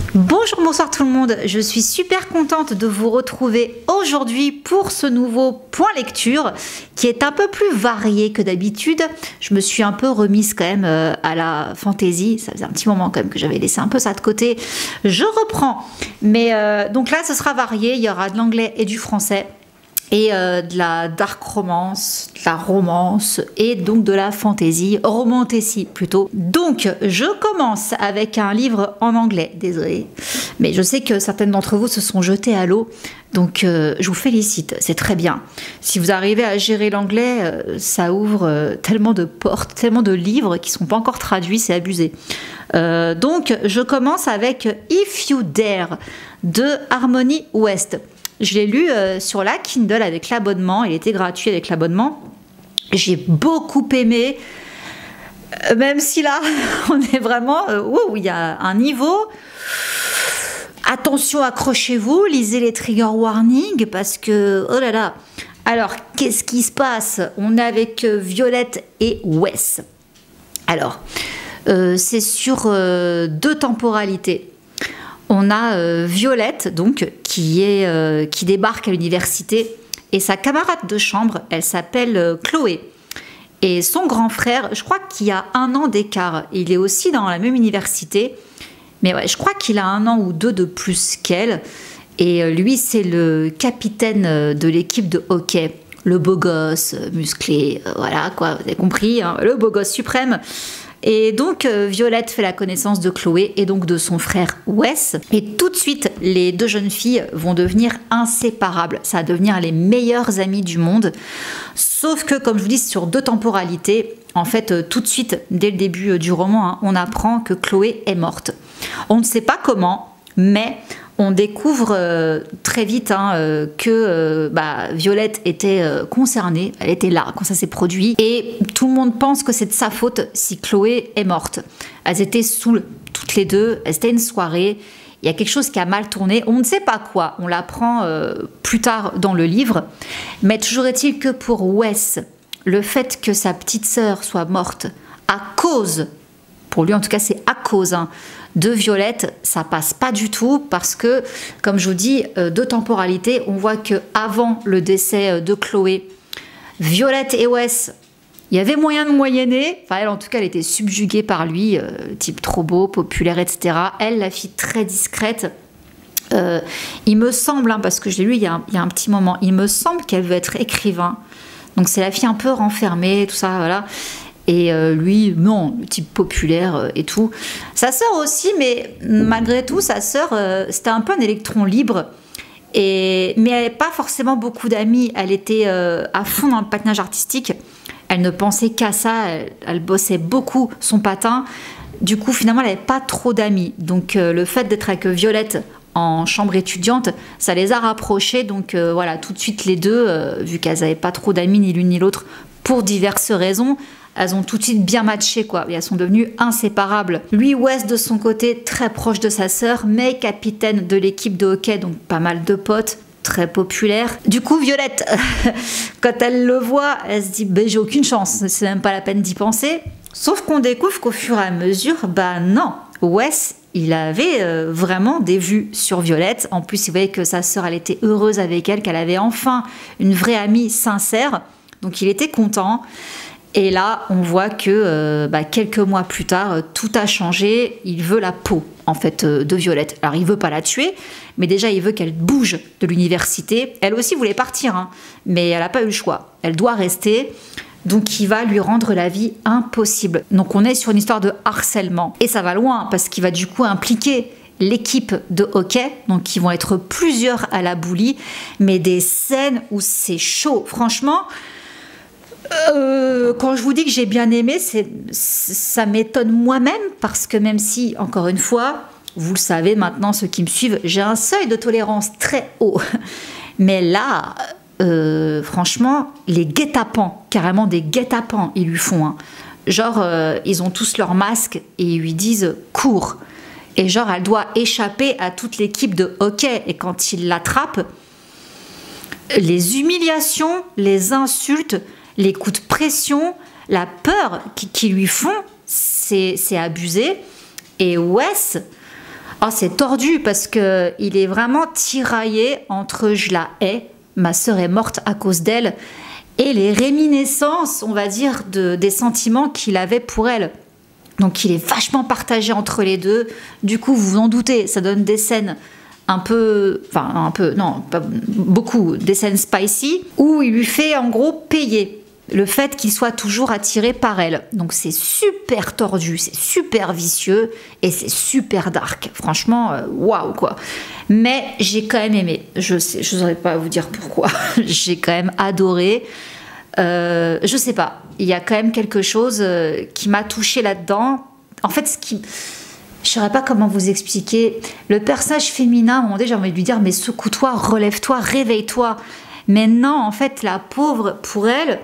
Bonjour, bonsoir tout le monde, je suis super contente de vous retrouver aujourd'hui pour ce nouveau point lecture qui est un peu plus varié que d'habitude. Je me suis un peu remise quand même à la fantaisie, ça faisait un petit moment quand même que j'avais laissé un peu ça de côté. Je reprends, mais donc là ce sera varié, il y aura de l'anglais et du français. Et de la dark romance, de la romance et donc de la fantasy, romantasy plutôt. Donc je commence avec un livre en anglais, désolé, mais je sais que certaines d'entre vous se sont jetés à l'eau, donc je vous félicite, c'est très bien. Si vous arrivez à gérer l'anglais, ça ouvre tellement de portes, tellement de livres qui ne sont pas encore traduits, c'est abusé. Donc je commence avec If You Dare de Harmony West. Je l'ai lu sur la Kindle avec l'abonnement, il était gratuit avec l'abonnement. J'ai beaucoup aimé, même si là, on est vraiment, il y a un niveau. Attention, accrochez-vous, lisez les trigger warnings parce que, oh là là. Alors, qu'est-ce qui se passe? On est avec Violette et Wes. Alors, c'est sur deux temporalités. On a Violette, donc, qui débarque à l'université, et sa camarade de chambre, elle s'appelle Chloé. Et son grand frère, je crois qu'il y a 1 an d'écart. Il est aussi dans la même université, mais ouais, je crois qu'il a 1 an ou 2 de plus qu'elle. Et lui, c'est le capitaine de l'équipe de hockey. Le beau gosse, musclé, voilà quoi, vous avez compris, hein, le beau gosse suprême. Et donc Violette fait la connaissance de Chloé et donc de son frère Wes. Et tout de suite, les deux jeunes filles vont devenir inséparables. Ça va devenir les meilleures amies du monde. Sauf que, comme je vous dis, sur deux temporalités, en fait, tout de suite, dès le début du roman, hein, on apprend que Chloé est morte. On ne sait pas comment, mais on découvre très vite que Violette était concernée, elle était là quand ça s'est produit, et tout le monde pense que c'est de sa faute si Chloé est morte. Elles étaient saoules, toutes les deux, c'était une soirée, il y a quelque chose qui a mal tourné, on ne sait pas quoi, on l'apprend plus tard dans le livre, mais toujours est-il que pour Wes, le fait que sa petite sœur soit morte à cause, pour lui en tout cas c'est à cause, de Violette, ça passe pas du tout parce que, comme je vous dis, deux temporalités, on voit que avant le décès de Chloé, Violette et Wes, il y avait moyen de moyenner. Enfin, elle, en tout cas, elle était subjuguée par lui, type trop beau, populaire, etc. Elle, la fille très discrète. Il me semble, parce que je l'ai lu il y a un petit moment, il me semble qu'elle veut être écrivain. Donc c'est la fille un peu renfermée, tout ça, voilà. Et lui, non, le type populaire et tout. Sa sœur aussi, mais malgré tout, sa sœur, c'était un peu un électron libre. Mais elle n'avait pas forcément beaucoup d'amis. Elle était à fond dans le patinage artistique. Elle ne pensait qu'à ça. Elle bossait beaucoup son patin. Du coup, finalement, elle n'avait pas trop d'amis. Donc, le fait d'être avec Violette en chambre étudiante, ça les a rapprochés. Donc, voilà, tout de suite, les deux, vu qu'elles n'avaient pas trop d'amis, ni l'une ni l'autre, pour diverses raisons, elles ont tout de suite bien matché, quoi. Et elles sont devenues inséparables. Lui, Wes, de son côté, très proche de sa sœur, mais capitaine de l'équipe de hockey, donc pas mal de potes, très populaire. Du coup, Violette, quand elle le voit, elle se dit j'ai aucune chance, c'est même pas la peine d'y penser. Sauf qu'on découvre qu'au fur et à mesure, non, Wes, il avait vraiment des vues sur Violette. En plus, il voyait que sa sœur, elle était heureuse avec elle, qu'elle avait enfin une vraie amie sincère. Donc, il était content. Et là, on voit que quelques mois plus tard, tout a changé. Il veut la peau, en fait, de Violette. Alors, il veut pas la tuer, mais déjà, il veut qu'elle bouge de l'université. Elle aussi voulait partir, mais elle n'a pas eu le choix. Elle doit rester. Donc, il va lui rendre la vie impossible. Donc, on est sur une histoire de harcèlement. Et ça va loin, parce qu'il va du coup impliquer l'équipe de hockey. Donc, ils vont être plusieurs à la boulie. Mais des scènes où c'est chaud. Franchement... quand je vous dis que j'ai bien aimé, ça m'étonne moi-même parce que même si, encore une fois, vous le savez maintenant, ceux qui me suivent, j'ai un seuil de tolérance très haut. Mais là, franchement, les guet-apens, carrément des guet-apens, ils lui font. Genre, ils ont tous leur masque et ils lui disent « cours ». Et genre, elle doit échapper à toute l'équipe de hockey. Et quand ils l'attrapent, les humiliations, les insultes... les coups de pression, la peur qu'ils lui font, c'est abusé. Et Wes, Oh, c'est tordu parce que il est vraiment tiraillé entre je la hais, ma sœur est morte à cause d'elle, et les réminiscences, on va dire, des sentiments qu'il avait pour elle. Donc il est vachement partagé entre les deux. Du coup, vous vous en doutez, ça donne des scènes non, pas beaucoup, des scènes spicy, où il lui fait en gros payer le fait qu'il soit toujours attiré par elle. Donc c'est super tordu, c'est super vicieux et c'est super dark. Franchement, waouh quoi. Mais j'ai quand même aimé. Je saurais pas vous dire pourquoi. J'ai quand même adoré. Je sais pas. Il y a quand même quelque chose qui m'a touchée là-dedans. En fait, je saurais pas comment vous expliquer. Le personnage féminin, à un moment donné, j'ai envie de lui dire, mais secoue-toi, relève-toi, réveille-toi. Mais non, en fait, la pauvre, pour elle,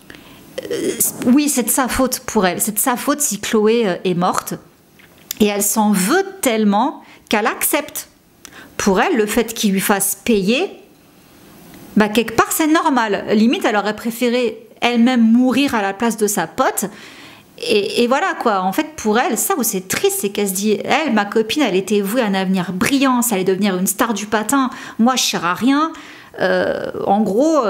oui, c'est de sa faute pour elle. C'est de sa faute si Chloé est morte. Et elle s'en veut tellement qu'elle accepte. Pour elle, le fait qu'il lui fasse payer, bah, quelque part, c'est normal. Limite, elle aurait préféré elle-même mourir à la place de sa pote. Et voilà quoi, en fait pour elle, ça où c'est triste, c'est qu'elle se dit, elle, ma copine, elle était vouée à un avenir brillant, ça allait devenir une star du patin, moi je sers à rien. En gros,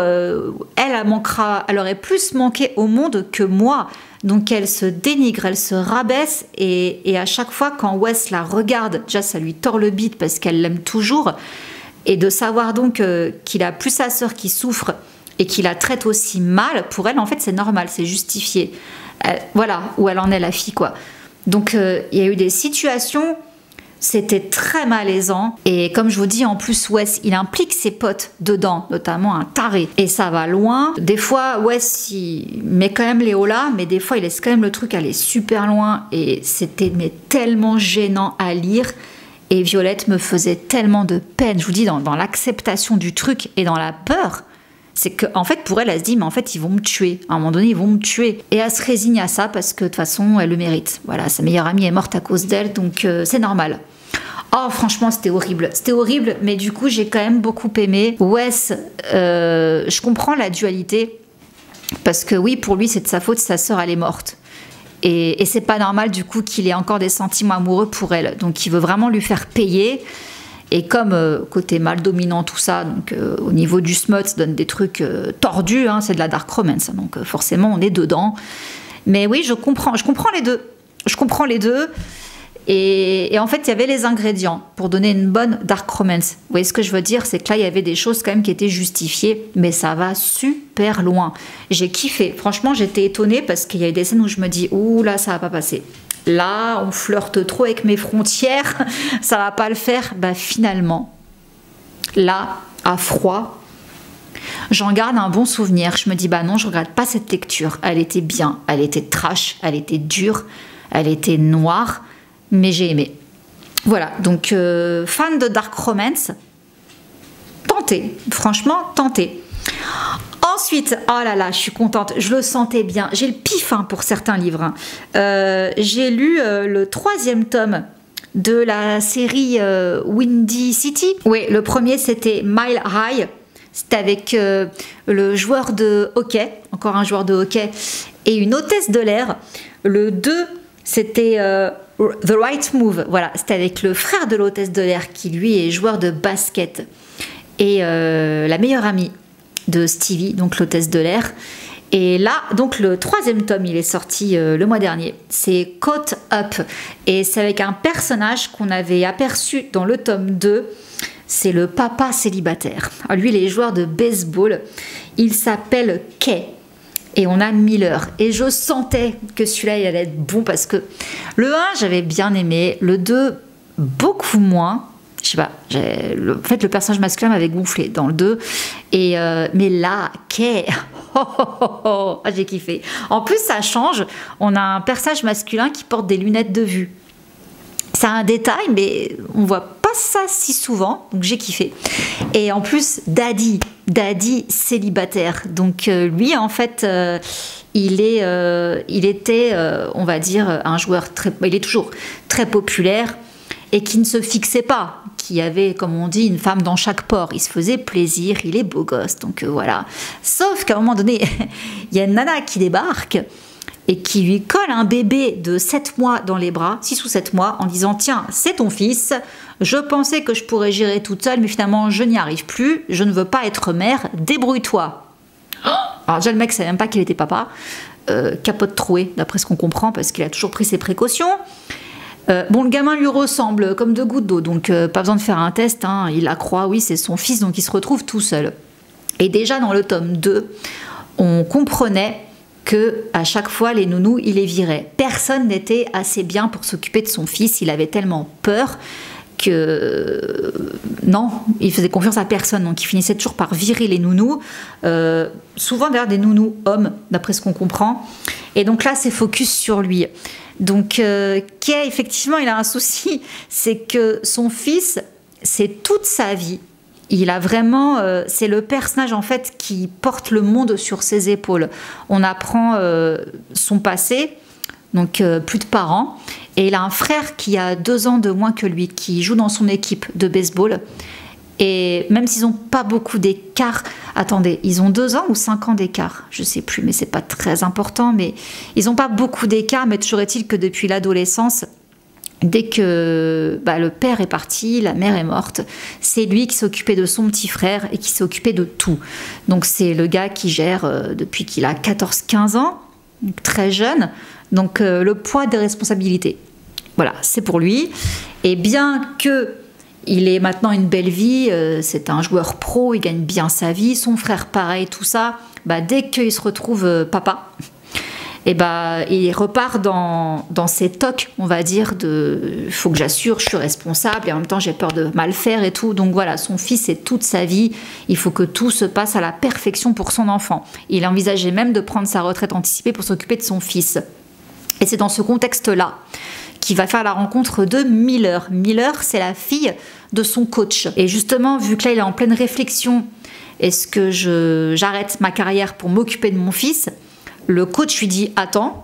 elle aurait plus manqué au monde que moi. Donc elle se dénigre, elle se rabaisse et à chaque fois quand Wes la regarde, déjà ça lui tord le bide parce qu'elle l'aime toujours. Et de savoir donc qu'il a plus sa sœur qui souffre et qu'il la traite aussi mal, pour elle en fait c'est normal, c'est justifié. Voilà où elle en est la fille quoi. Donc il y a eu des situations, c'était très malaisant et comme je vous dis en plus Wes il implique ses potes dedans, notamment un taré et ça va loin. Des fois Wes il met quand même Léo là, mais des fois il laisse quand même le truc aller super loin et c'était mais tellement gênant à lire. Et Violette me faisait tellement de peine, je vous dis, dans l'acceptation du truc et dans la peur. C'est qu'en fait, pour elle, elle se dit, mais en fait, ils vont me tuer. À un moment donné, ils vont me tuer. Et elle se résigne à ça parce que de toute façon, elle le mérite. Voilà, sa meilleure amie est morte à cause d'elle, donc c'est normal. Oh, franchement, c'était horrible. C'était horrible, mais du coup, j'ai quand même beaucoup aimé. Wes, je comprends la dualité. Parce que oui, pour lui, c'est de sa faute, sa sœur, elle est morte. Et c'est pas normal, du coup, qu'il ait encore des sentiments amoureux pour elle. Donc, il veut vraiment lui faire payer. Et comme côté mal dominant, tout ça, donc au niveau du smut, ça donne des trucs tordus, hein, c'est de la dark romance, hein, donc forcément on est dedans. Mais oui, je comprends les deux. Je comprends les deux. Et en fait, il y avait les ingrédients pour donner une bonne dark romance. Vous voyez ce que je veux dire? C'est que là, il y avait des choses quand même qui étaient justifiées, mais ça va super loin. J'ai kiffé. Franchement, j'étais étonnée parce qu'il y a eu des scènes où je me dis, ouh là, ça va pas passer. Là, on flirte trop avec mes frontières, ça va pas le faire. Bah finalement, là, à froid, j'en garde un bon souvenir. Je me dis, bah non, je regrette pas cette lecture. Elle était bien, elle était trash, elle était dure, elle était noire, mais j'ai aimé. Voilà, donc fan de dark romance, tentez, franchement, tentez. Ensuite, oh là là, je suis contente, je le sentais bien. J'ai le pif hein, pour certains livres. Hein. J'ai lu le 3e tome de la série Windy City. Oui, le premier c'était Mile High. C'était avec le joueur de hockey, encore un joueur de hockey, et une hôtesse de l'air. Le 2, c'était The Right Move. Voilà, c'était avec le frère de l'hôtesse de l'air qui lui est joueur de basket. Et la meilleure amie de Stevie, donc l'hôtesse de l'air. Et là, donc le 3e tome, il est sorti le mois dernier. C'est Caught Up. Et c'est avec un personnage qu'on avait aperçu dans le tome 2. C'est le papa célibataire. Alors lui, il est joueur de baseball. Il s'appelle Kay. Et on a Miller. Et je sentais que celui-là, il allait être bon parce que le 1, j'avais bien aimé. Le 2, beaucoup moins. Je sais pas, en fait le personnage masculin m'avait gonflé dans le 2 mais là, Kay, j'ai kiffé. En plus ça change, on a un personnage masculin qui porte des lunettes de vue. C'est un détail mais on voit pas ça si souvent, donc j'ai kiffé. Et en plus Daddy célibataire, donc lui en fait il était on va dire un joueur il est toujours très populaire et qui ne se fixait pas, qui avait, comme on dit, une femme dans chaque port. Il se faisait plaisir, il est beau gosse, donc voilà. Sauf qu'à un moment donné, il y a une nana qui débarque, et qui lui colle un bébé de 7 mois dans les bras, 6 ou 7 mois, en disant « Tiens, c'est ton fils, je pensais que je pourrais gérer toute seule, mais finalement je n'y arrive plus, je ne veux pas être mère, débrouille-toi ». Alors déjà le mec ne savait même pas qu'il était papa, capote trouée d'après ce qu'on comprend, parce qu'il a toujours pris ses précautions. Bon, le gamin lui ressemble comme deux gouttes d'eau, donc pas besoin de faire un test, hein, il la croit, oui c'est son fils, donc il se retrouve tout seul. Et déjà dans le tome 2, on comprenait que à chaque fois les nounous il les virait. Personne n'était assez bien pour s'occuper de son fils, il avait tellement peur que non, il faisait confiance à personne, donc il finissait toujours par virer les nounous, souvent d'ailleurs des nounous hommes d'après ce qu'on comprend, et donc là c'est focus sur lui. Donc Kay effectivement il a un souci, c'est que son fils c'est toute sa vie. Il a vraiment, c'est le personnage en fait qui porte le monde sur ses épaules. On apprend son passé, donc plus de parents, et il a un frère qui a 2 ans de moins que lui, qui joue dans son équipe de baseball. Et même s'ils n'ont pas beaucoup d'écart, attendez, ils ont 2 ans ou 5 ans d'écart, je sais plus, mais c'est pas très important, mais ils n'ont pas beaucoup d'écart, mais toujours est-il que depuis l'adolescence, dès que le père est parti, la mère est morte, c'est lui qui s'occupait de son petit frère et qui s'occupait de tout. Donc c'est le gars qui gère depuis qu'il a 14-15 ans, donc très jeune, donc le poids des responsabilités. Voilà, c'est pour lui. Et bien que il ait maintenant une belle vie, c'est un joueur pro, il gagne bien sa vie, son frère pareil, tout ça, dès qu'il se retrouve papa, et il repart dans ses tocs, on va dire, de faut que j'assure, je suis responsable, et en même temps j'ai peur de mal faire et tout. Donc voilà, son fils c'est toute sa vie, il faut que tout se passe à la perfection pour son enfant. Il envisageait même de prendre sa retraite anticipée pour s'occuper de son fils. Et c'est dans ce contexte-là qu'il va faire la rencontre de Miller. Miller, c'est la fille de son coach. Et justement, vu que là il est en pleine réflexion, est-ce que j'arrête ma carrière pour m'occuper de mon fils ? Le coach lui dit « Attends,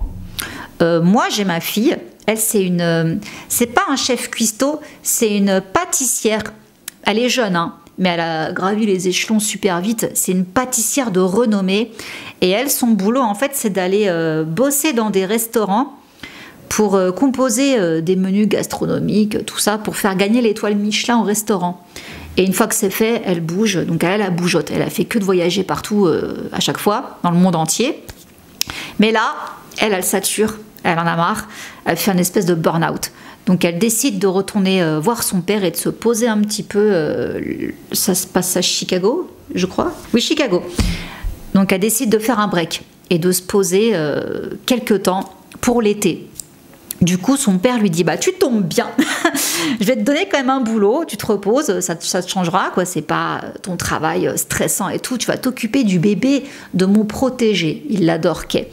moi j'ai ma fille, elle c'est pas un chef cuistot, c'est une pâtissière. Elle est jeune, hein, mais elle a gravi les échelons super vite. C'est une pâtissière de renommée. Et elle, son boulot en fait, c'est d'aller bosser dans des restaurants pour composer des menus gastronomiques, tout ça, pour faire gagner l'étoile Michelin au restaurant. Et une fois que c'est fait, elle bouge, donc elle a bougeotte. Elle a fait que de voyager partout à chaque fois, dans le monde entier. Mais là, elle sature, elle en a marre, elle fait une espèce de burn-out. Donc elle décide de retourner voir son père et de se poser un petit peu, ça se passe à Chicago, je crois. Oui, Chicago. Donc elle décide de faire un break et de se poser quelques temps pour l'été. Du coup, son père lui dit « Tu tombes bien, je vais te donner quand même un boulot, tu te reposes, ça te changera, quoi. C'est pas ton travail stressant et tout, tu vas t'occuper du bébé de mon protégé. » Il l'adore, Kay.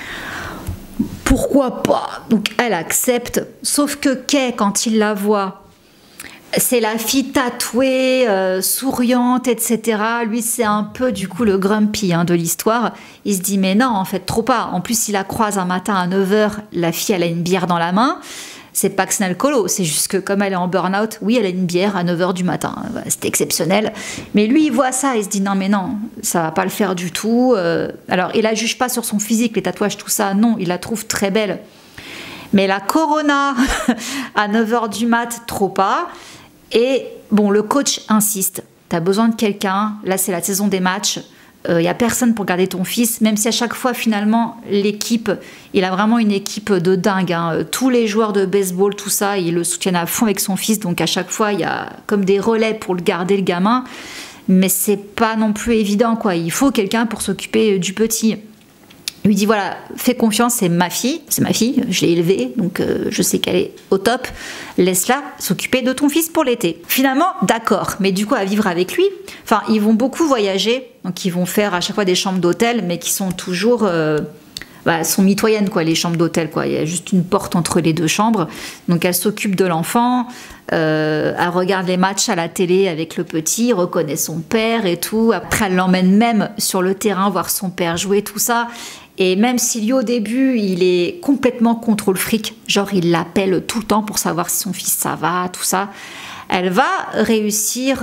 Pourquoi pas? Donc elle accepte, sauf que Kay, quand il la voit, c'est la fille tatouée, souriante, etc. Lui, c'est un peu du coup le grumpy de l'histoire. Il se dit mais non, en fait, trop pas. En plus, il la croise un matin à 9 h, la fille, elle a une bière dans la main. C'est pas que c'est un alcoolo, c'est juste que comme elle est en burn-out, oui, elle a une bière à 9 h du matin. C'est exceptionnel. Mais lui, il voit ça, il se dit non, mais non, ça va pas le faire du tout. Alors, il la juge pas sur son physique, les tatouages, tout ça. Non, il la trouve très belle. Mais la Corona à 9 h du mat, trop pas. Et bon, le coach insiste. Tu as besoin de quelqu'un. Là, c'est la saison des matchs. Il n'y a personne pour garder ton fils, même si à chaque fois, finalement, l'équipe, il a vraiment une équipe de dingue. Tous les joueurs de baseball, tout ça, ils le soutiennent à fond avec son fils. Donc à chaque fois, il y a comme des relais pour le garder, le gamin. Mais c'est pas non plus évident, quoi. Il faut quelqu'un pour s'occuper du petit. Il lui dit voilà, fais confiance, c'est ma fille, je l'ai élevée, donc je sais qu'elle est au top, laisse-la s'occuper de ton fils pour l'été. Finalement, d'accord, mais du coup à vivre avec lui, enfin ils vont beaucoup voyager, donc ils vont faire à chaque fois des chambres d'hôtel, mais qui sont toujours, sont mitoyennes quoi, les chambres d'hôtel quoi, il y a juste une porte entre les deux chambres, donc elle s'occupe de l'enfant, elle regarde les matchs à la télé avec le petit, reconnaît son père et tout, après elle l'emmène même sur le terrain voir son père jouer, tout ça. Et même si lui, au début, il est complètement contre le fric, genre il l'appelle tout le temps pour savoir si son fils ça va, tout ça, elle va réussir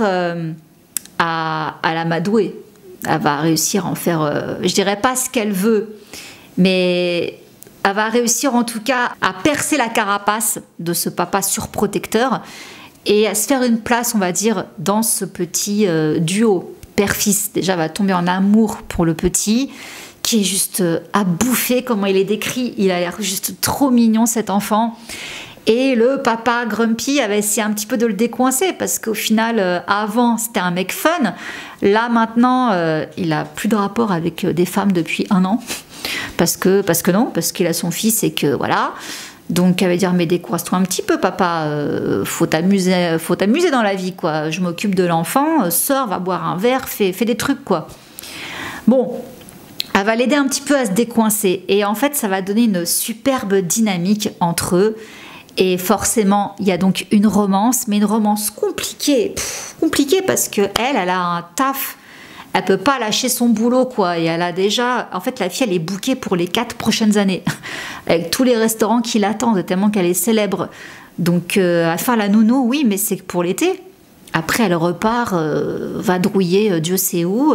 à l'amadouer. Elle va réussir à en faire, je dirais pas ce qu'elle veut, mais Elle va réussir en tout cas à percer la carapace de ce papa surprotecteur et à se faire une place, on va dire, dans ce petit duo père-fils. Déjà, elle va tomber en amour pour le petit, qui est juste à bouffer, comment il est décrit. Il a l'air juste trop mignon, cet enfant. Et le papa Grumpy avait essayé un petit peu de le décoincer parce qu'au final, avant, c'était un mec fun. Là, maintenant, il a plus de rapport avec des femmes depuis 1 an. Parce qu'il a son fils et que voilà. Donc, elle va dire, mais décoince-toi un petit peu, papa. Faut t'amuser dans la vie, quoi. Je m'occupe de l'enfant. Sors, va boire un verre, fais des trucs, quoi. Bon, elle va l'aider un petit peu à se décoincer. Et en fait, ça va donner une superbe dynamique entre eux. Et forcément, il y a donc une romance, mais une romance compliquée. Compliquée parce qu'elle a un taf. Elle peut pas lâcher son boulot, quoi. Et elle a déjà... En fait, la fille, elle est bookée pour les 4 prochaines années. Avec tous les restaurants qui l'attendent, tellement qu'elle est célèbre. Donc, à faire la nounou, oui, mais c'est pour l'été. Après, elle repart, vadrouiller Dieu sait où.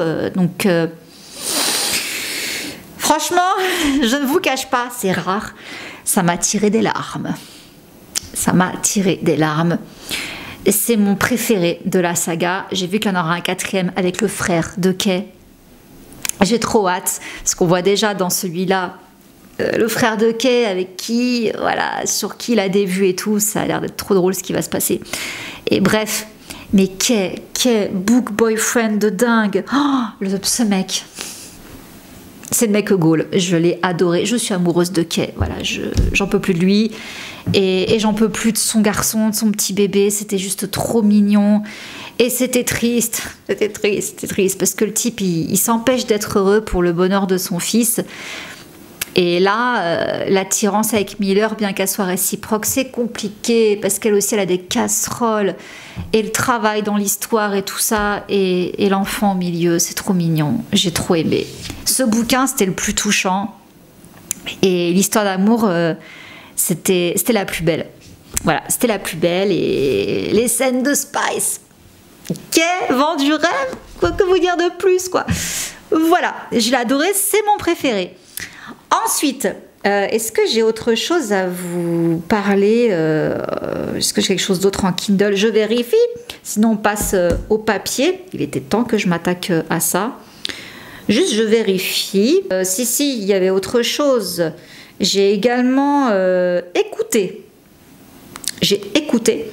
Franchement, je ne vous cache pas, c'est rare. Ça m'a tiré des larmes. Ça m'a tiré des larmes. C'est mon préféré de la saga. J'ai vu qu'il y en aura un 4e avec le frère de Kay. J'ai trop hâte, parce qu'on voit déjà dans celui-là le frère de Kay avec qui, voilà, sur qui il a des vues et tout. Ça a l'air d'être trop drôle ce qui va se passer. Et bref, mais Kay, book boyfriend de dingue. Oh, ce mec. C'est le mec Gaulle, je l'ai adoré, je suis amoureuse de Kay, voilà, j'en peux plus de lui et j'en peux plus de son garçon, de son petit bébé, c'était juste trop mignon et c'était triste parce que le type il s'empêche d'être heureux pour le bonheur de son fils. Et là, l'attirance avec Miller, bien qu'elle soit réciproque, c'est compliqué parce qu'elle aussi elle a des casseroles et le travail dans l'histoire et tout ça et l'enfant au milieu, c'est trop mignon, j'ai trop aimé. Ce bouquin, c'était le plus touchant et l'histoire d'amour, c'était la plus belle. Voilà, c'était la plus belle et les scènes de Spice. Qu'est vent du rêve, quoi que vous dire de plus, quoi. Voilà, je l'ai adoré, c'est mon préféré. Ensuite, est-ce que j'ai autre chose à vous parler? Est-ce que j'ai quelque chose d'autre en Kindle? Je vérifie. Sinon, on passe au papier. Il était temps que je m'attaque à ça. Juste, je vérifie. Si, il y avait autre chose. J'ai également écouté. J'ai écouté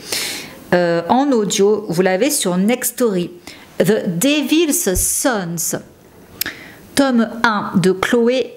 en audio. Vous l'avez sur Nextory. The Devil's Sons. Tome 1 de Chloé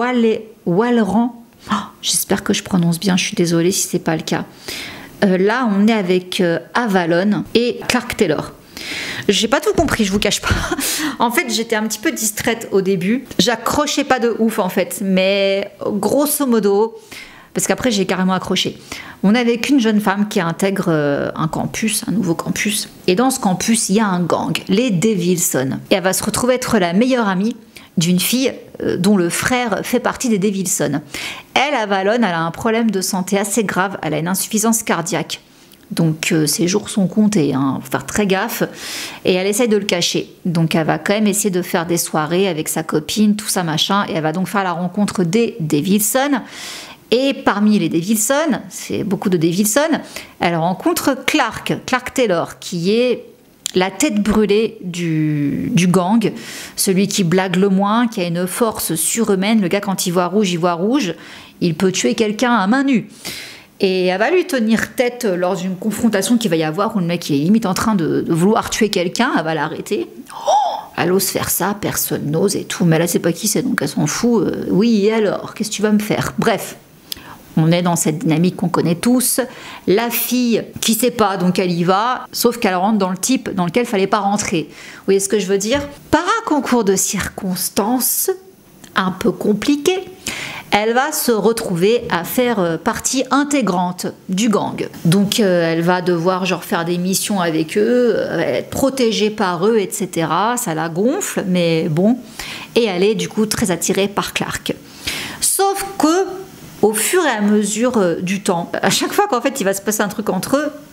Walleran. Oh, j'espère que je prononce bien, je suis désolée si c'est pas le cas. Là, on est avec Avalon et Clark Taylor. J'ai pas tout compris, je vous cache pas. En fait, j'étais un petit peu distraite au début. J'accrochais pas de ouf en fait, mais grosso modo, parce qu'après j'ai carrément accroché. On est avec une jeune femme qui intègre un campus, un nouveau campus. Et dans ce campus, il y a un gang, les Devilson. Et elle va se retrouver être la meilleure amie d'une fille dont le frère fait partie des Devilson. Elle, Avalon, elle a un problème de santé assez grave, elle a une insuffisance cardiaque. Donc ses jours sont comptés, hein, faut faire très gaffe. Et elle essaye de le cacher. Donc elle va quand même essayer de faire des soirées avec sa copine, tout ça machin. Et elle va donc faire la rencontre des Devilson. Et parmi les Devilson, c'est beaucoup de Devilson, elle rencontre Clark Taylor, qui est la tête brûlée du gang, celui qui blague le moins, qui a une force surhumaine. Le gars, quand il voit rouge, il peut tuer quelqu'un à main nue. Et elle va lui tenir tête lors d'une confrontation qu'il va y avoir, où le mec est limite en train de vouloir tuer quelqu'un, elle va l'arrêter. Oh, elle ose faire ça, personne n'ose et tout, mais là c'est pas qui c'est, donc elle s'en fout. Oui, et alors, qu'est-ce que tu vas me faire? Bref. On est dans cette dynamique qu'on connaît tous. La fille qui sait pas, donc elle y va, sauf qu'elle rentre dans le type dans lequel il fallait pas rentrer. Vous voyez ce que je veux dire? Par un concours de circonstances un peu compliqué, elle va se retrouver à faire partie intégrante du gang. Donc elle va devoir genre faire des missions avec eux, être protégée par eux, etc. Ça la gonfle, mais bon. Et elle est du coup très attirée par Clark. Sauf que au fur et à mesure du temps, à chaque fois qu'en fait il va se passer un truc entre eux,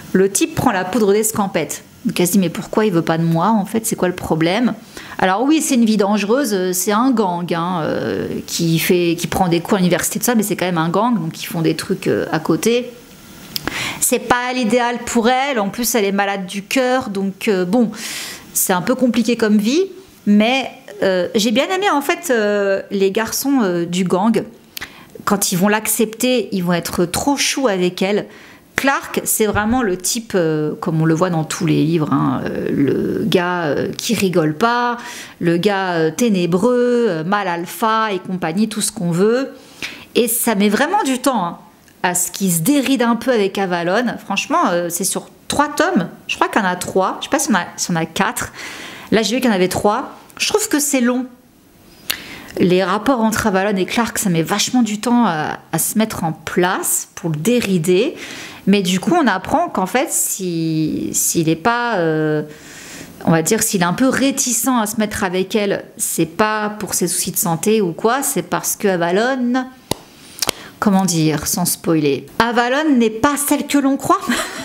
Le type prend la poudre d'escampette. Donc elle se dit mais pourquoi il veut pas de moi en fait, c'est quoi le problème? Alors oui, c'est une vie dangereuse, c'est un gang hein, qui prend des cours à l'université de ça, mais c'est quand même un gang, donc ils font des trucs à côté. C'est pas l'idéal pour elle, en plus elle est malade du cœur, donc bon, c'est un peu compliqué comme vie, mais j'ai bien aimé en fait les garçons du gang. Quand ils vont l'accepter, ils vont être trop choux avec elle. Clark, c'est vraiment le type, comme on le voit dans tous les livres, hein, le gars qui rigole pas, le gars ténébreux, mal alpha et compagnie, tout ce qu'on veut. Et ça met vraiment du temps hein, à ce qu'il se déride un peu avec Avalon. Franchement, c'est sur 3 tomes. Je crois qu'il y en a 3. Je sais pas si on a 4. Là, j'ai vu qu'il y en avait 3. Je trouve que c'est long. Les rapports entre Avalon et Clark, ça met vachement du temps à se mettre en place pour le dérider. Mais du coup, on apprend qu'en fait, s'il n'est pas, on va dire, s'il est un peu réticent à se mettre avec elle, c'est pas pour ses soucis de santé ou quoi, c'est parce que Avalon, comment dire, sans spoiler, Avalon n'est pas celle que l'on croit.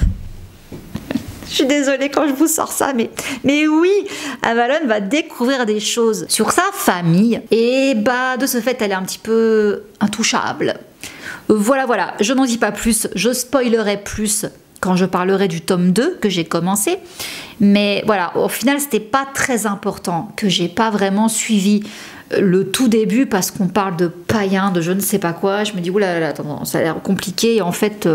Je suis désolée quand je vous sors ça, mais oui, Avalon va découvrir des choses sur sa famille et bah de ce fait, elle est un petit peu intouchable. Voilà, je n'en dis pas plus, je spoilerai plus quand je parlerai du tome 2 que j'ai commencé. Mais voilà, au final, c'était pas très important, que j'ai pas vraiment suivi le tout début parce qu'on parle de païens, de je ne sais pas quoi. Je me dis, oulala, attends, ça a l'air compliqué. Et en fait,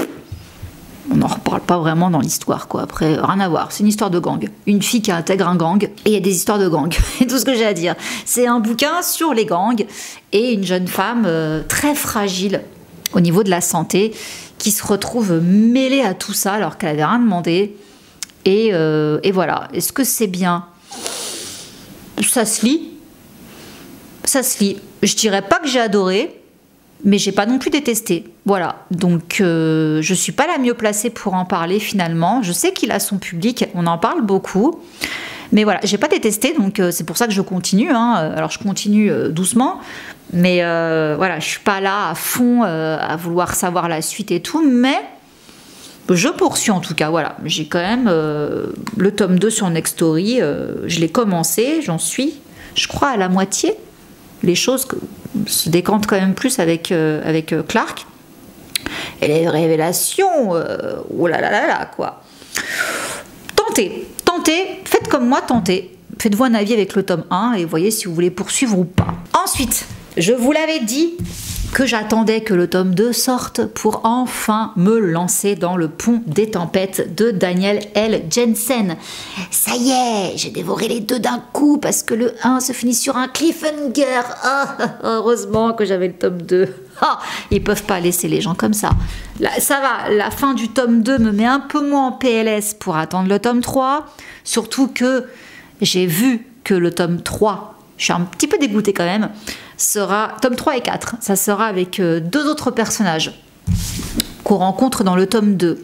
on n'en reparle pas vraiment dans l'histoire, quoi. Après, rien à voir, c'est une histoire de gang. Une fille qui intègre un gang, et il y a des histoires de gang. C'est tout ce que j'ai à dire. C'est un bouquin sur les gangs et une jeune femme très fragile au niveau de la santé, qui se retrouve mêlée à tout ça alors qu'elle n'avait rien demandé. Et voilà. Est-ce que c'est bien? Ça se lit. Ça se lit. Je dirais pas que j'ai adoré, mais j'ai pas non plus détesté. Voilà. Donc, je suis pas la mieux placée pour en parler finalement. Je sais qu'il a son public, on en parle beaucoup. Mais voilà, j'ai pas détesté, donc c'est pour ça que je continue. Hein. Alors, je continue doucement. Mais voilà, je suis pas là à fond à vouloir savoir la suite et tout, mais je poursuis en tout cas, voilà. J'ai quand même le tome 2 sur Next Story, je l'ai commencé, j'en suis, je crois, à la moitié. Les choses se décantent quand même plus avec Clark. Et les révélations, oh là là là là, quoi. Tentez, faites comme moi, tentez. Faites-vous un avis avec le tome 1 et voyez si vous voulez poursuivre ou pas. Ensuite, je vous l'avais dit que j'attendais que le tome 2 sorte pour enfin me lancer dans le pont des tempêtes de Daniel L. Jensen. Ça y est, j'ai dévoré les deux d'un coup parce que le 1 se finit sur un cliffhanger. Ah, heureusement que j'avais le tome 2. Ah, ils peuvent pas laisser les gens comme ça. Là, ça va, la fin du tome 2 me met un peu moins en PLS pour attendre le tome 3. Surtout que j'ai vu que le tome 3, je suis un petit peu dégoûtée quand même, sera, tome 3 et 4, ça sera avec 2 autres personnages qu'on rencontre dans le tome 2.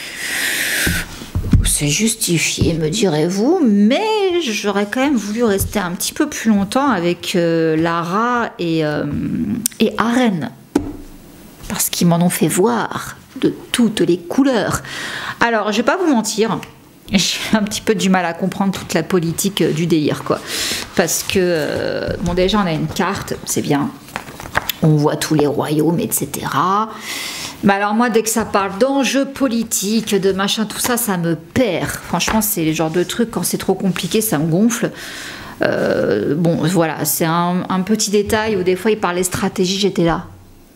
C'est justifié, me direz-vous, mais j'aurais quand même voulu rester un petit peu plus longtemps avec Lara et Aren, parce qu'ils m'en ont fait voir de toutes les couleurs. Alors, je vais pas vous mentir, j'ai un petit peu du mal à comprendre toute la politique du délire, quoi. Parce que, bon, déjà, on a une carte, c'est bien. On voit tous les royaumes, etc. Mais alors, moi, dès que ça parle d'enjeux politiques, de machin, tout ça, ça me perd. Franchement, c'est le genre de truc, quand c'est trop compliqué, ça me gonfle. Bon, voilà, c'est un petit détail où des fois, il parlait stratégie, j'étais là. Hein ?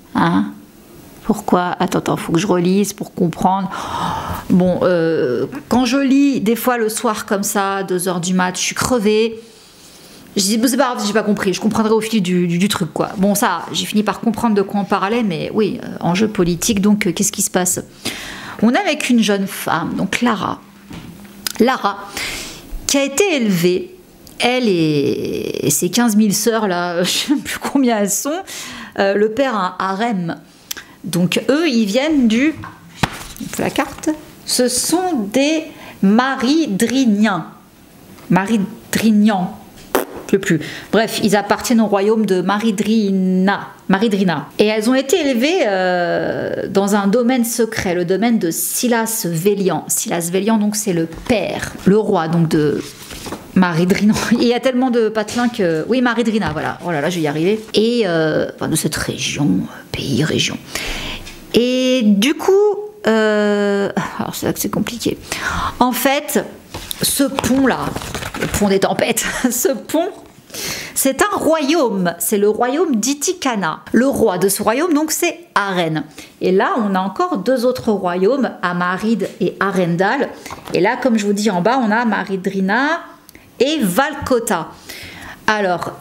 Pourquoi? Attends, faut que je relise pour comprendre. Bon, quand je lis, des fois le soir comme ça, 2h du mat, je suis crevée. Je dis, c'est pas grave, j'ai pas compris, je comprendrai au fil du truc, quoi. Bon, ça, j'ai fini par comprendre de quoi on parlait, mais oui, enjeu politique, donc qu'est-ce qui se passe? On est avec une jeune femme, donc Lara, qui a été élevée, elle et ses 15 000 sœurs, là, je sais plus combien elles sont, le père a un harem. Donc eux, ils viennent du... la carte. Ce sont des Maridriniens. Maridrinians. n'existe plus. Bref, ils appartiennent au royaume de Maridrina. Et elles ont été élevées dans un domaine secret, le domaine de Silas Vélian. Silas Vélian, donc c'est le père, le roi donc de Maridrina. Il y a tellement de patelins que... Oui, Maridrina, voilà. Oh là là, je vais y arriver. Et enfin, de cette région, région. Et du coup, alors c'est là que c'est compliqué. En fait, ce pont-là, le pont des tempêtes, ce pont, c'est un royaume, c'est le royaume d'Itikana. Le roi de ce royaume, donc, c'est Aren. Et là, on a encore deux autres royaumes, Amarid et Arendal. Et là, comme je vous dis en bas, on a Maridrina et Valkota. Alors,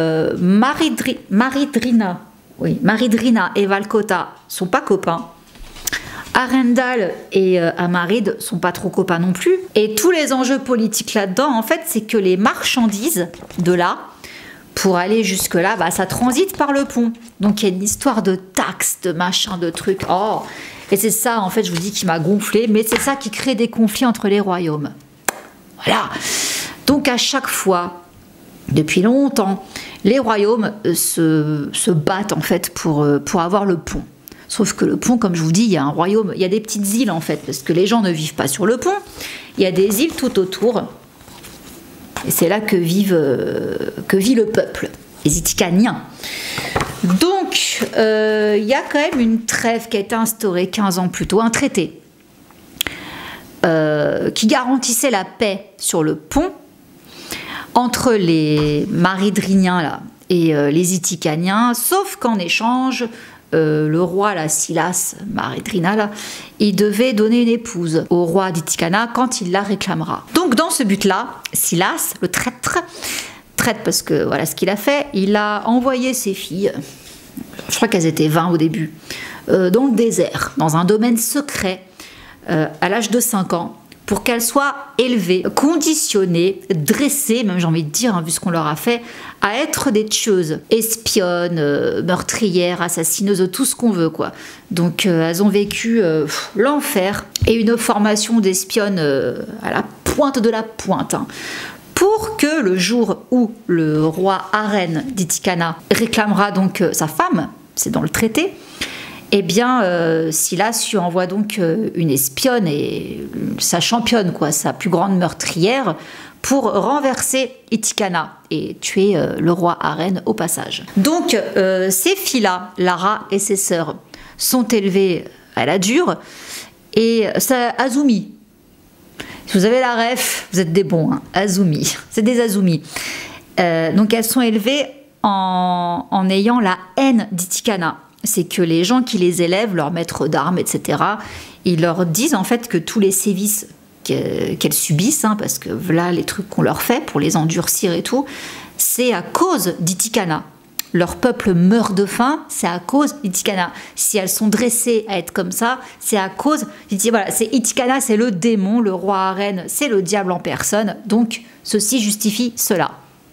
Maridrina et Valkota sont pas copains. Arendal et Amarid sont pas trop copains non plus. Et tous les enjeux politiques là-dedans, en fait, c'est que les marchandises de là, pour aller jusque-là, bah, ça transite par le pont. Donc il y a une histoire de taxes, de machin, de trucs. Oh, et c'est ça, en fait, je vous dis, qui m'a gonflé. Mais c'est ça qui crée des conflits entre les royaumes. Voilà. Donc à chaque fois, depuis longtemps, les royaumes se battent en fait pour avoir le pont. Sauf que le pont, comme je vous dis, il y a un royaume, il y a des petites îles en fait, parce que les gens ne vivent pas sur le pont. Il y a des îles tout autour. Et c'est là que vit le peuple, les Itikaniens. Donc, il y a quand même une trêve qui a été instaurée 15 ans plus tôt, un traité, qui garantissait la paix sur le pont entre les Maridriniens là, et les Itikaniens, sauf qu'en échange, le roi, là, Silas Maridrina, là, il devait donner une épouse au roi d'Itikana quand il la réclamera. Donc dans ce but-là, Silas, le traître parce que voilà ce qu'il a fait, il a envoyé ses filles, je crois qu'elles étaient 20 au début, dans le désert, dans un domaine secret, à l'âge de 5 ans, pour qu'elles soient élevées, conditionnées, dressées, même j'ai envie de dire, hein, vu ce qu'on leur a fait, à être des tueuses, espionnes, meurtrières, assassineuses, tout ce qu'on veut, quoi. Donc elles ont vécu l'enfer et une formation d'espionnes à la pointe de la pointe, hein, pour que le jour où le roi Aren d'Itikana réclamera donc sa femme, c'est dans le traité, eh bien, Silas lui envoie donc une espionne et sa championne, quoi, sa plus grande meurtrière, pour renverser Itikana et tuer le roi Aren au passage. Donc, ces filles-là, Lara et ses sœurs, sont élevées à la dure, et ça, Azumi. Si vous avez la ref, vous êtes des bons, hein. Azumi, c'est des Azumi. Donc, elles sont élevées en ayant la haine d'Itikana. C'est que les gens qui les élèvent, leurs maîtres d'armes, etc., ils leur disent en fait que tous les sévices qu'elles subissent, hein, parce que voilà les trucs qu'on leur fait pour les endurcir et tout, c'est à cause d'Itikana. Leur peuple meurt de faim, c'est à cause d'Itikana. Si elles sont dressées à être comme ça, c'est à cause d'Itikana. Voilà, c'est Itikana, c'est le démon, le roi Aren, c'est le diable en personne. Donc, ceci justifie cela.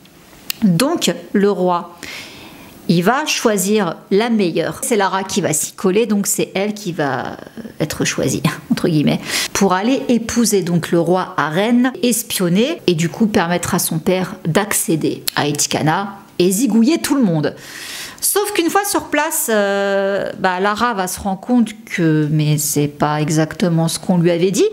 Donc, le roi, il va choisir la meilleure. C'est Lara qui va s'y coller, donc c'est elle qui va être choisie, entre guillemets, pour aller épouser donc le roi Aren, espionner, et du coup permettre à son père d'accéder à Itikana et zigouiller tout le monde. Sauf qu'une fois sur place, Lara va se rendre compte que mais c'est pas exactement ce qu'on lui avait dit.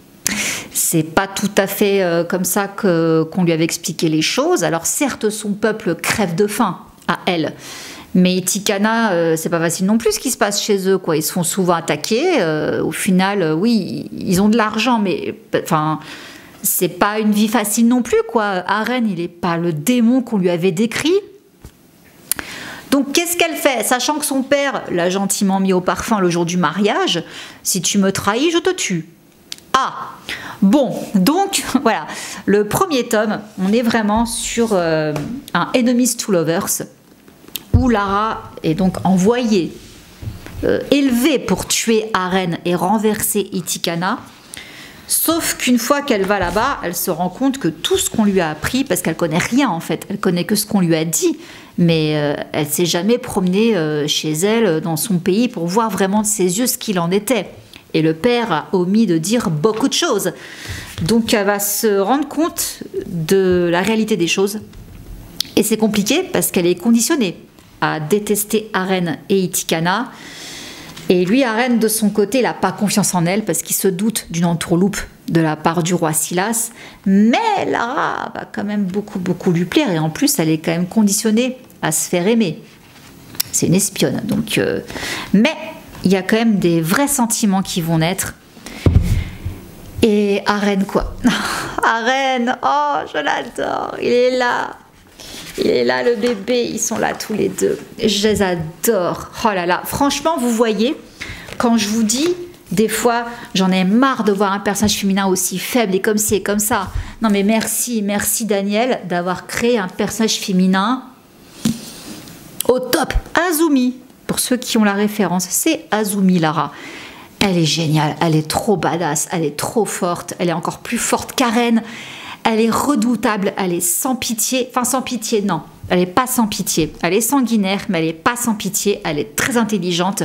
C'est pas tout à fait comme ça qu'on lui avait expliqué les choses. Alors certes, son peuple crève de faim à elle, mais Itikana, c'est pas facile non plus ce qui se passe chez eux, quoi. Ils se font souvent attaquer. Au final, oui, ils ont de l'argent, mais enfin, c'est pas une vie facile non plus, quoi. Aren, il est pas le démon qu'on lui avait décrit. Donc qu'est-ce qu'elle fait? Sachant que son père l'a gentiment mis au parfum le jour du mariage, si tu me trahis, je te tue. Ah, bon, donc voilà, le premier tome, on est vraiment sur un Enemies to Lovers, où Lara est donc envoyée, élevée pour tuer Aren et renverser Itikana. Sauf qu'une fois qu'elle va là-bas, elle se rend compte que tout ce qu'on lui a appris, parce qu'elle connaît rien en fait, elle connaît que ce qu'on lui a dit, mais elle s'est jamais promenée chez elle, dans son pays, pour voir vraiment de ses yeux ce qu'il en était. Et le père a omis de dire beaucoup de choses. Donc elle va se rendre compte de la réalité des choses. Et c'est compliqué parce qu'elle est conditionnée à détester Arène et Itikana. Et lui, Arène, de son côté, il n'a pas confiance en elle parce qu'il se doute d'une entourloupe de la part du roi Silas. Mais Lara va quand même beaucoup lui plaire. Et en plus, elle est quand même conditionnée à se faire aimer. C'est une espionne. Donc, mais il y a quand même des vrais sentiments qui vont naître. Et Arène, quoi. Arène, oh, je l'adore. Il est là. Il est là, le bébé, ils sont là tous les deux. Je les adore. Oh là là, franchement, vous voyez, quand je vous dis, des fois, j'en ai marre de voir un personnage féminin aussi faible et comme ci et comme ça. Non mais merci Daniel d'avoir créé un personnage féminin au top. Azumi, pour ceux qui ont la référence, c'est Azumi Lara. Elle est géniale, elle est trop badass, elle est trop forte, elle est encore plus forte qu'Arène. Elle est redoutable, elle est sans pitié. Enfin, sans pitié, non. Elle n'est pas sans pitié. Elle est sanguinaire, mais elle n'est pas sans pitié. Elle est très intelligente.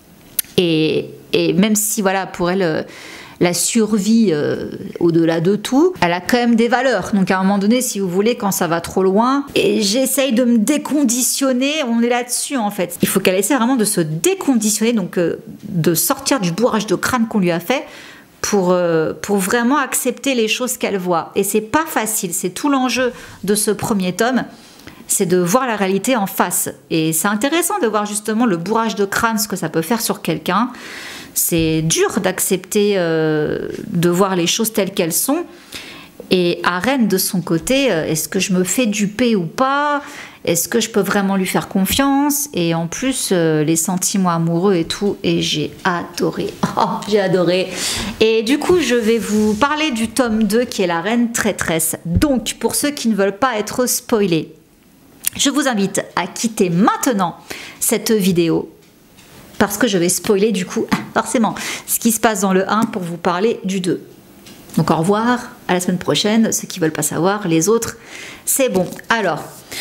Et même si, voilà, pour elle, la survie, au-delà de tout, elle a quand même des valeurs. Donc, à un moment donné, si vous voulez, quand ça va trop loin, et j'essaye de me déconditionner, on est là-dessus, en fait. Il faut qu'elle essaie vraiment de se déconditionner, donc de sortir du bourrage de crâne qu'on lui a fait, pour vraiment accepter les choses qu'elle voit. Et c'est pas facile, c'est tout l'enjeu de ce premier tome, c'est de voir la réalité en face. Et c'est intéressant de voir justement le bourrage de crâne, ce que ça peut faire sur quelqu'un. C'est dur d'accepter de voir les choses telles qu'elles sont. Et Arène, de son côté, est-ce que je me fais duper ou pas ? Est-ce que je peux vraiment lui faire confiance? Et en plus, les sentiments amoureux et tout, et j'ai adoré. Oh, j'ai adoré. Et du coup, je vais vous parler du tome 2 qui est La Reine Traîtresse. Donc, pour ceux qui ne veulent pas être spoilés, je vous invite à quitter maintenant cette vidéo parce que je vais spoiler du coup, forcément, ce qui se passe dans le 1 pour vous parler du 2. Donc, au revoir, à la semaine prochaine. Ceux qui ne veulent pas savoir, les autres, c'est bon. Alors...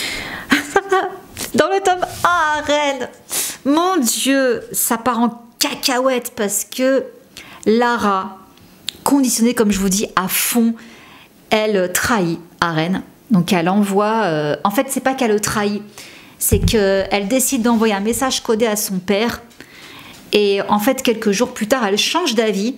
dans le tome 1, Arène, mon Dieu, ça part en cacahuète parce que Lara, conditionnée comme je vous dis à fond, elle trahit Arène. Donc elle envoie, en fait c'est pas qu'elle le trahit, c'est qu'elle décide d'envoyer un message codé à son père et en fait quelques jours plus tard elle change d'avis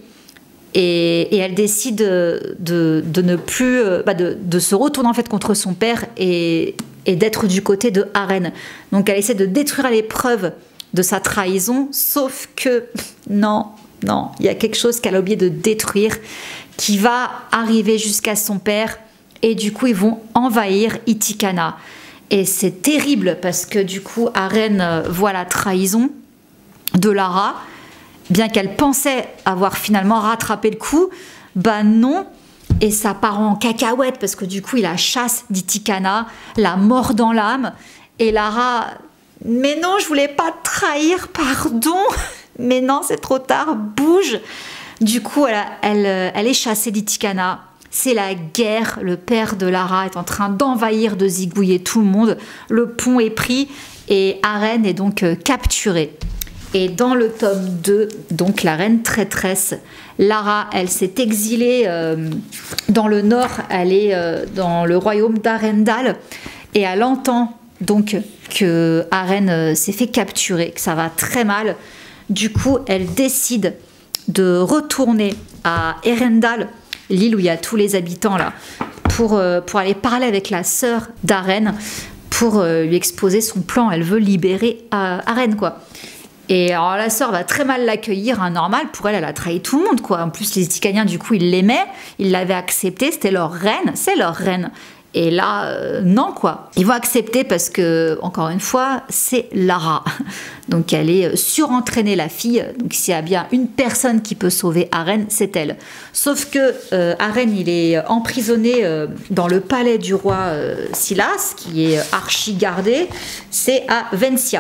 et elle décide de ne plus, de se retourner en fait contre son père et d'être du côté de Arène. Donc elle essaie de détruire les preuves de sa trahison, sauf que non, il y a quelque chose qu'elle a oublié de détruire qui va arriver jusqu'à son père et du coup ils vont envahir Itikana. Et c'est terrible parce que du coup Arène voit la trahison de Lara, bien qu'elle pensait avoir finalement rattrapé le coup, bah non. Et ça part en cacahuète parce que du coup, il la chasse d'Itikana, la mort dans l'âme. Et Lara, mais non, je voulais pas te trahir, pardon. Mais non, c'est trop tard, bouge. Du coup, elle est chassée d'Itikana. C'est la guerre. Le père de Lara est en train d'envahir, de zigouiller tout le monde. Le pont est pris et Arène est donc capturée. Et dans le tome 2, donc La Reine Traîtresse, Lara, elle s'est exilée dans le nord, elle est dans le royaume d'Arendal, et elle entend donc que Arène s'est fait capturer, que ça va très mal. Du coup, elle décide de retourner à Erendal, l'île où il y a tous les habitants là, pour aller parler avec la sœur d'Arène, pour lui exposer son plan. Elle veut libérer Arène, quoi. Et alors la sœur va très mal l'accueillir, hein, normal, pour elle, elle a trahi tout le monde, quoi. En plus, les Itikaniens, du coup, ils l'aimaient, ils l'avaient accepté, c'était leur reine, c'est leur reine. Et là, non, quoi. Ils vont accepter parce que, encore une fois, c'est Lara. Donc, elle est surentraînée, la fille. Donc, s'il y a bien une personne qui peut sauver Arène, c'est elle. Sauf que Arène, il est emprisonné dans le palais du roi Silas, qui est archi gardé. C'est à Vencia.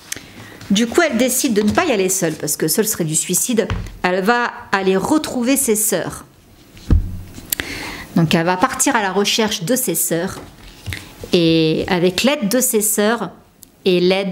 Du coup, elle décide de ne pas y aller seule, parce que seule serait du suicide. Elle va aller retrouver ses sœurs. Donc, elle va partir à la recherche de ses sœurs. Et avec l'aide de ses sœurs et l'aide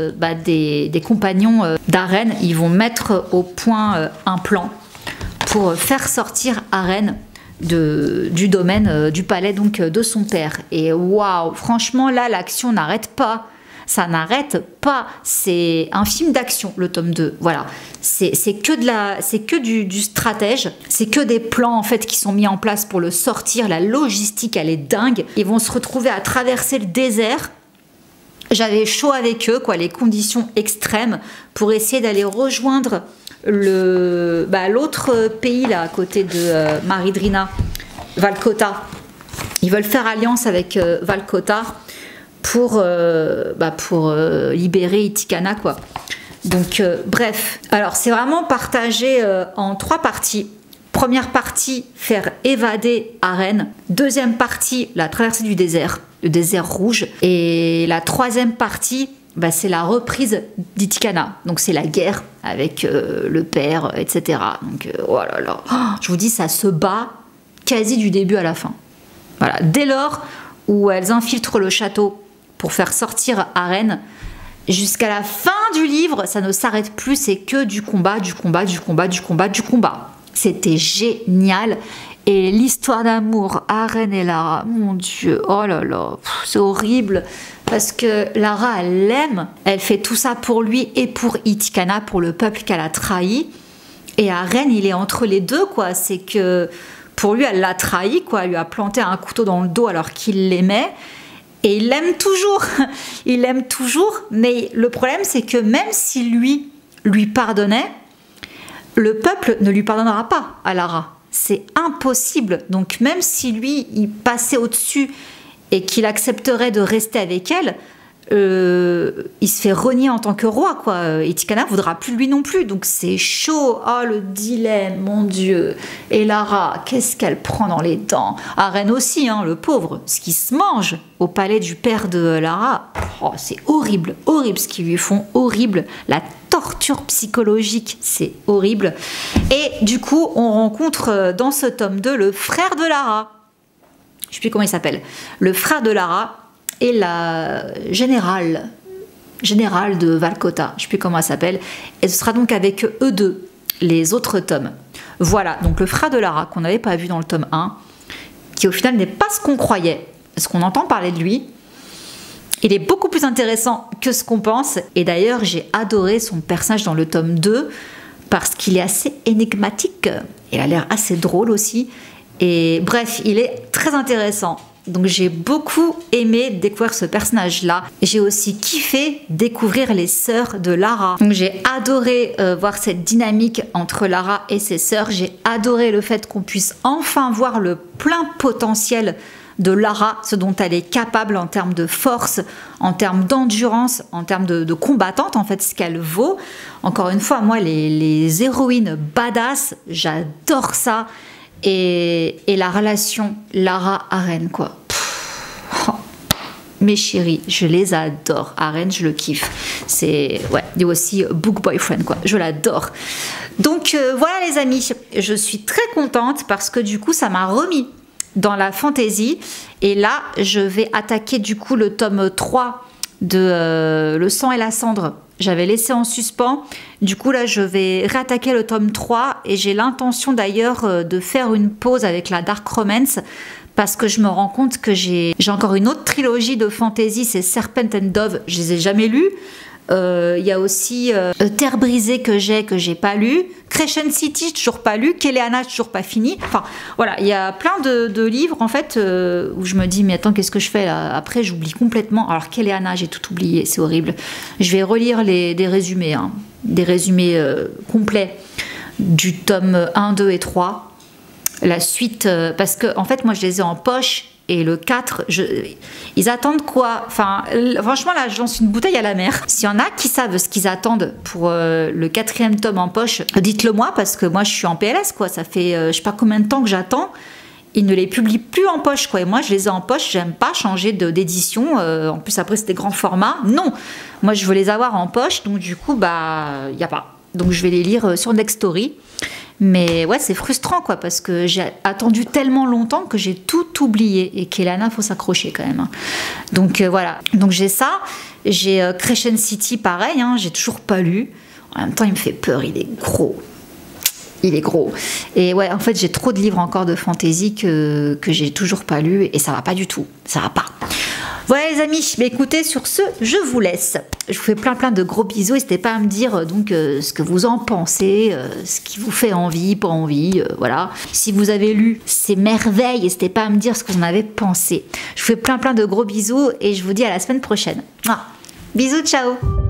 des compagnons d'Arène, ils vont mettre au point un plan pour faire sortir Arène du domaine, du palais donc de son père. Et waouh, franchement là l'action n'arrête pas. Ça n'arrête pas. C'est un film d'action, le tome 2. Voilà. C'est que du stratège. C'est que des plans en fait qui sont mis en place pour le sortir. La logistique, elle est dingue. Ils vont se retrouver à traverser le désert. J'avais chaud avec eux, quoi, les conditions extrêmes, pour essayer d'aller rejoindre l'autre pays là à côté de Maridrina, Valcota. Ils veulent faire alliance avec Valcota pour libérer Itikana, quoi. Donc bref, alors c'est vraiment partagé en 3 parties. Première partie, faire évader Arène. Deuxième partie, la traversée du désert, le désert rouge. Et la troisième partie, c'est la reprise d'Itikana. Donc c'est la guerre avec le père, etc. Donc oh là là, je vous dis, ça se bat quasi du début à la fin. Voilà, dès lors où elles infiltrent le château pour faire sortir Arène, jusqu'à la fin du livre, ça ne s'arrête plus, c'est que du combat, du combat, du combat, du combat, du combat. C'était génial. Et l'histoire d'amour, Arène et Lara, mon Dieu, oh là là, c'est horrible. Parce que Lara, elle l'aime, elle fait tout ça pour lui et pour Itikana, pour le peuple qu'elle a trahi. Et Arène, il est entre les deux, quoi. C'est que pour lui, elle l'a trahi, quoi. Elle lui a planté un couteau dans le dos alors qu'il l'aimait. Et il l'aime toujours. Il l'aime toujours. Mais le problème, c'est que même si lui pardonnait, le peuple ne lui pardonnera pas à Lara. C'est impossible. Donc même si lui, il passait au-dessus et qu'il accepterait de rester avec elle, il se fait renier en tant que roi, quoi. Itikana voudra plus de lui non plus. Donc c'est chaud. Oh, le dilemme, mon Dieu. Et Lara, qu'est-ce qu'elle prend dans les dents? Arène aussi, hein, le pauvre. Ce qui se mange au palais du père de Lara. Oh, c'est horrible. Horrible ce qu'ils lui font. Horrible. La torture psychologique, c'est horrible. Et du coup, on rencontre dans ce tome 2 le frère de Lara. Je ne sais plus comment il s'appelle. Le frère de Lara et la générale de Valcota. Je ne sais plus comment elle s'appelle. Et ce sera donc avec eux deux, les autres tomes. Voilà, donc le frère de Lara, qu'on n'avait pas vu dans le tome 1, qui au final n'est pas ce qu'on croyait, parce qu'on entend parler de lui. Il est beaucoup plus intéressant que ce qu'on pense. Et d'ailleurs, j'ai adoré son personnage dans le tome 2 parce qu'il est assez énigmatique. Il a l'air assez drôle aussi. Et bref, il est très intéressant. Donc j'ai beaucoup aimé découvrir ce personnage-là. J'ai aussi kiffé découvrir les sœurs de Lara. Donc j'ai adoré voir cette dynamique entre Lara et ses sœurs. J'ai adoré le fait qu'on puisse enfin voir le plein potentiel de Lara, ce dont elle est capable en termes de force, en termes d'endurance, en termes de combattante, en fait, ce qu'elle vaut. Encore une fois, moi, les héroïnes badass, j'adore ça. Et la relation Lara-Arène, quoi. Oh, mes chéris, je les adore. Arène, je le kiffe. C'est, ouais, il y a aussi Book Boyfriend, quoi. Je l'adore. Donc, voilà, les amis. Je suis très contente parce que, du coup, ça m'a remis dans la fantasy. Et là, je vais attaquer, du coup, le tome 3 de Le sang et la cendre. J'avais laissé en suspens. Du coup, là, je vais réattaquer le tome 3 et j'ai l'intention d'ailleurs de faire une pause avec la Dark Romance parce que je me rends compte que j'ai encore une autre trilogie de fantasy, c'est Serpent and Dove. Je les ai jamais lus. Il y a aussi Terre brisée que j'ai pas lu, Crescent City toujours pas lu, Keleana toujours pas fini. Enfin voilà, il y a plein de livres en fait où je me dis mais attends, qu'est-ce que je fais là? Après j'oublie complètement. Alors Keleana, j'ai tout oublié, c'est horrible. Je vais relire des résumés, hein, des résumés complets du tome 1, 2 et 3. La suite, parce que en fait moi je les ai en poche. Et le 4, ils attendent quoi? Enfin, franchement, là, je lance une bouteille à la mer. S'il y en a qui savent ce qu'ils attendent pour le 4e tome en poche, dites-le moi, parce que moi, je suis en PLS, quoi. Ça fait je sais pas combien de temps que j'attends. Ils ne les publient plus en poche, quoi. Et moi, je les ai en poche. J'aime pas changer d'édition. En plus, après, c'est des grands formats. Non, moi, je veux les avoir en poche. Donc, du coup, bah, il n'y a pas. Donc, je vais les lire sur Nextory. Mais ouais, c'est frustrant, quoi, parce que j'ai attendu tellement longtemps que j'ai tout oublié. Et Keleana, faut s'accrocher quand même. Hein. Donc voilà. Donc j'ai ça. J'ai Crescent City, pareil. Hein, j'ai toujours pas lu. En même temps, il me fait peur. Il est gros. il est gros. Et ouais, en fait, j'ai trop de livres encore de fantasy que j'ai toujours pas lus et ça va pas du tout. Ça va pas. Voilà les amis, mais écoutez, sur ce, je vous laisse. Je vous fais plein de gros bisous. N'hésitez pas à me dire donc ce que vous en pensez, ce qui vous fait envie, pas envie, voilà. Si vous avez lu ces merveilles, n'hésitez pas à me dire ce que vous en avez pensé. Je vous fais plein de gros bisous et je vous dis à la semaine prochaine. Bisous, ciao.